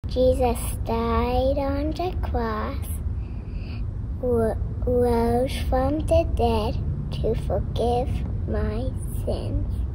Jesus died on the cross, rose from the dead to forgive my sins.